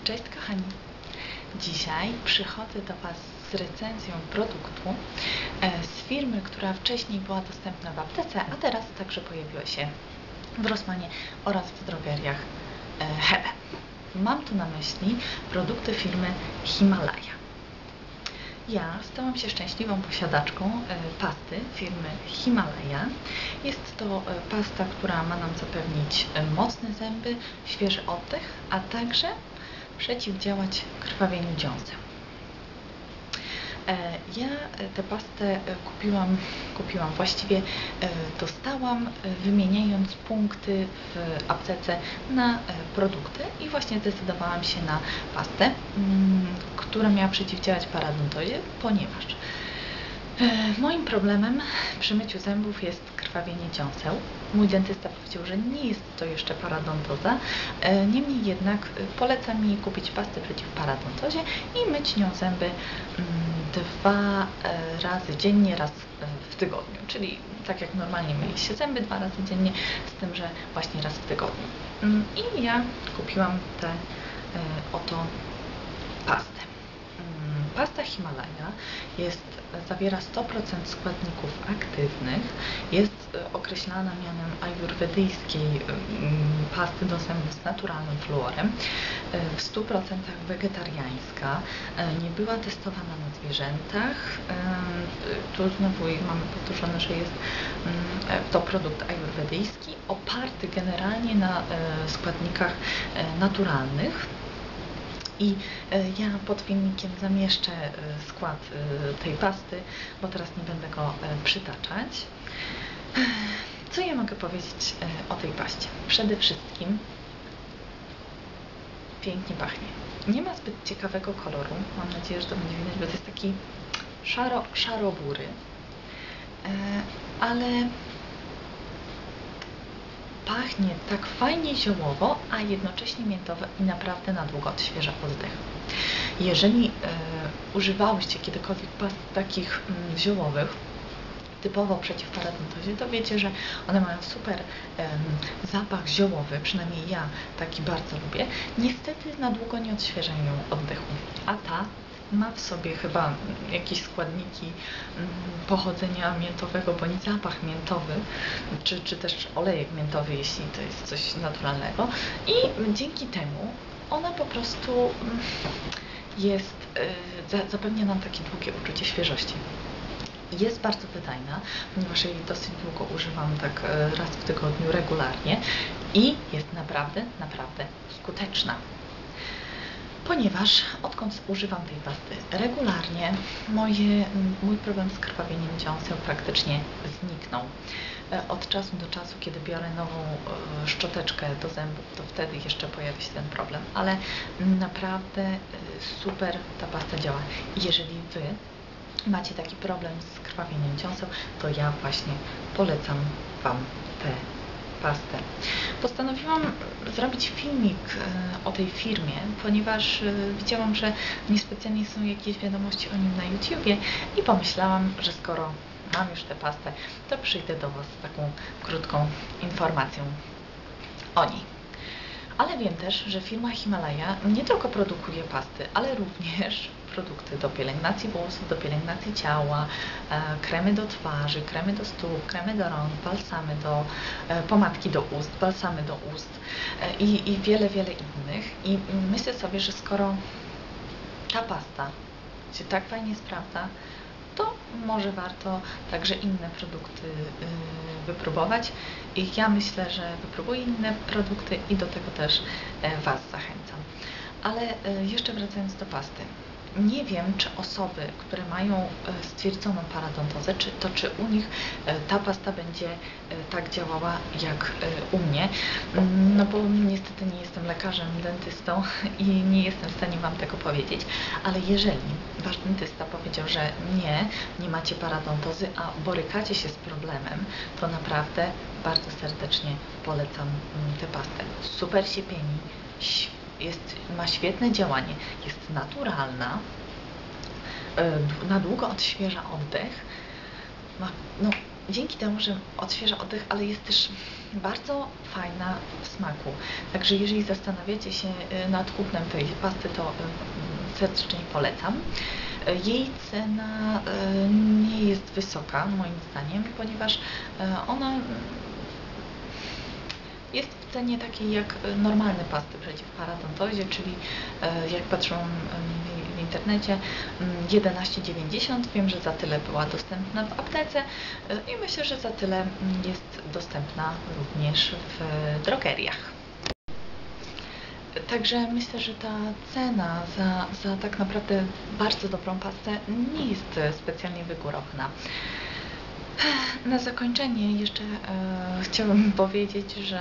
Cześć kochani! Dzisiaj przychodzę do Was z recenzją produktu z firmy, która wcześniej była dostępna w aptece, a teraz także pojawiła się w Rossmanie oraz w drogeriach Hebe. Mam tu na myśli produkty firmy Himalaya. Ja stałam się szczęśliwą posiadaczką pasty firmy Himalaya. Jest to pasta, która ma nam zapewnić mocne zęby, świeży oddech, a także przeciwdziałać krwawieniu dziąseł. Ja tę pastę właściwie dostałam, wymieniając punkty w aptece na produkty i właśnie zdecydowałam się na pastę, która miała przeciwdziałać paradontozie, ponieważ moim problemem przy myciu zębów jest krwawienie dziąseł. Mój dentysta powiedział, że nie jest to jeszcze paradontoza, niemniej jednak poleca mi kupić pastę przeciw paradontozie i myć nią zęby 2 razy dziennie, raz w tygodniu, czyli tak jak normalnie myje się zęby 2 razy dziennie, z tym, że właśnie raz w tygodniu. I ja kupiłam tę oto pastę. Pasta Himalaya zawiera 100% składników aktywnych, jest określana mianem ajurwedyjskiej pasty do zębów z naturalnym fluorem, w 100% wegetariańska, nie była testowana na zwierzętach. Tu znowu mamy powtórzone, że jest to produkt ajurwedyjski, oparty generalnie na składnikach naturalnych. I ja pod filmikiem zamieszczę skład tej pasty, bo teraz nie będę go przytaczać. Co ja mogę powiedzieć o tej paście? Przede wszystkim pięknie pachnie. Nie ma zbyt ciekawego koloru, mam nadzieję, że to będzie widać, bo to jest taki szaro-bury, ale pachnie tak fajnie ziołowo, a jednocześnie miętowo i naprawdę na długo odświeża oddech. Jeżeli używałyście kiedykolwiek past takich ziołowych, typowo przeciw paradontozie, to wiecie, że one mają super zapach ziołowy, przynajmniej ja taki bardzo lubię. Niestety na długo nie odświeżają oddechu, a ta ma w sobie chyba jakieś składniki pochodzenia miętowego, bądź zapach miętowy, czy też olejek miętowy, jeśli to jest coś naturalnego. I dzięki temu ona po prostu zapewnia nam takie długie uczucie świeżości. Jest bardzo wydajna, ponieważ jej dosyć długo używam, tak raz w tygodniu regularnie i jest naprawdę skuteczna. Ponieważ odkąd używam tej pasty regularnie, mój problem z krwawieniem dziąseł praktycznie zniknął. Od czasu do czasu, kiedy biorę nową szczoteczkę do zębów, to wtedy jeszcze pojawia się ten problem, ale naprawdę super ta pasta działa. Jeżeli Wy macie taki problem z krwawieniem dziąseł, to ja właśnie polecam Wam tę pastę. Postanowiłam zrobić filmik o tej firmie, ponieważ widziałam, że niespecjalnie są jakieś wiadomości o nim na YouTubie i pomyślałam, że skoro mam już tę pastę, to przyjdę do Was z taką krótką informacją o niej. Ale wiem też, że firma Himalaya nie tylko produkuje pasty, ale również produkty do pielęgnacji włosów, do pielęgnacji ciała, kremy do twarzy, kremy do stóp, kremy do rąk, balsamy pomadki do ust, balsamy do ust i wiele innych. I myślę sobie, że skoro ta pasta się tak fajnie sprawdza, to może warto także inne produkty wypróbować. I ja myślę, że wypróbuję inne produkty i do tego też Was zachęcam. Ale jeszcze wracając do pasty. Nie wiem, czy osoby, które mają stwierdzoną paradontozę, czy u nich ta pasta będzie tak działała jak u mnie, no bo niestety nie jestem lekarzem, dentystą i nie jestem w stanie Wam tego powiedzieć, ale jeżeli Wasz dentysta powiedział, że nie macie paradontozy, a borykacie się z problemem, to naprawdę bardzo serdecznie polecam tę pastę. Super się pieni, ma świetne działanie, jest naturalna, na długo odświeża oddech, dzięki temu, że odświeża oddech, ale jest też bardzo fajna w smaku. Także jeżeli zastanawiacie się nad kupnem tej pasty, to serdecznie polecam. Jej cena nie jest wysoka, moim zdaniem, ponieważ ona jest w cenie takiej jak normalne pasty przeciwparadontozie, czyli jak patrzyłam w internecie 11,90. Wiem, że za tyle była dostępna w aptece i myślę, że za tyle jest dostępna również w drogeriach. Także myślę, że ta cena za tak naprawdę bardzo dobrą pastę nie jest specjalnie wygórowana. Na zakończenie jeszcze chciałabym powiedzieć, że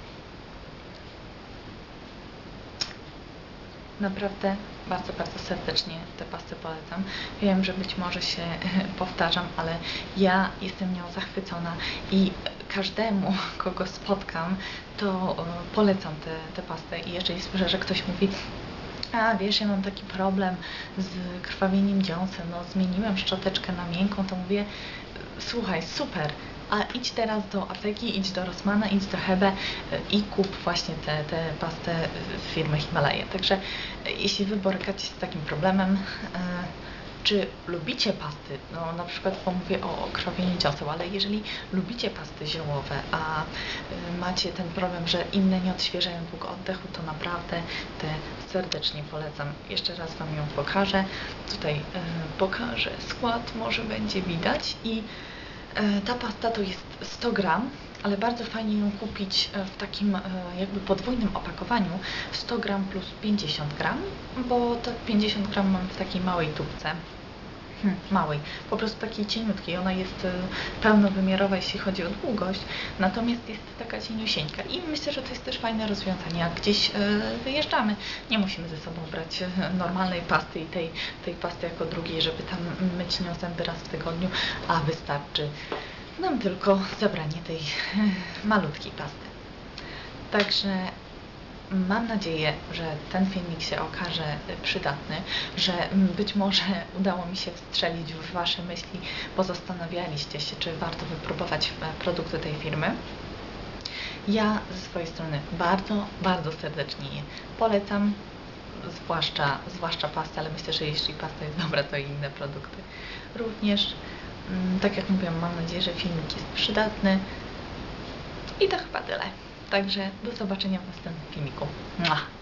naprawdę bardzo serdecznie te pasty polecam. Wiem, że być może się powtarzam, ale ja jestem nią zachwycona i każdemu, kogo spotkam, to polecam tę pastę. I jeżeli słyszę, że ktoś mówi: a wiesz, ja mam taki problem z krwawieniem dziąsem, no zmieniłem szczoteczkę na miękką, to mówię: słuchaj, super, a idź teraz do apteki, idź do Rossmana, idź do Hebe i kup właśnie tę pastę firmy Himalaya. Także jeśli wy borykacie się z takim problemem, czy lubicie pasty, no na przykład pomówię o krwawieniu dziąseł, ale jeżeli lubicie pasty ziołowe, a macie ten problem, że inne nie odświeżają długo oddechu, to naprawdę te serdecznie polecam. Jeszcze raz Wam ją pokażę. Tutaj pokażę skład, może będzie widać. I ta pasta to jest 100 gram, ale bardzo fajnie ją kupić w takim jakby podwójnym opakowaniu, 100 gram plus 50 gram, bo to 50 gram mam w takiej małej tubce. Małej, po prostu takiej cieniutkiej. Ona jest pełnowymiarowa, jeśli chodzi o długość, natomiast jest taka cieniusieńka i myślę, że to jest też fajne rozwiązanie. Jak gdzieś wyjeżdżamy, nie musimy ze sobą brać normalnej pasty i tej pasty jako drugiej, żeby tam myć nią zęby raz w tygodniu, a wystarczy nam tylko zabranie tej malutkiej pasty. Także mam nadzieję, że ten filmik się okaże przydatny, że być może udało mi się wstrzelić w Wasze myśli, bo zastanawialiście się, czy warto wypróbować produkty tej firmy. Ja ze swojej strony bardzo serdecznie je polecam, zwłaszcza pastę, ale myślę, że jeśli pasta jest dobra, to i inne produkty również. Tak jak mówiłam, mam nadzieję, że filmik jest przydatny i to chyba tyle. Także do zobaczenia w następnym filmiku. Mua!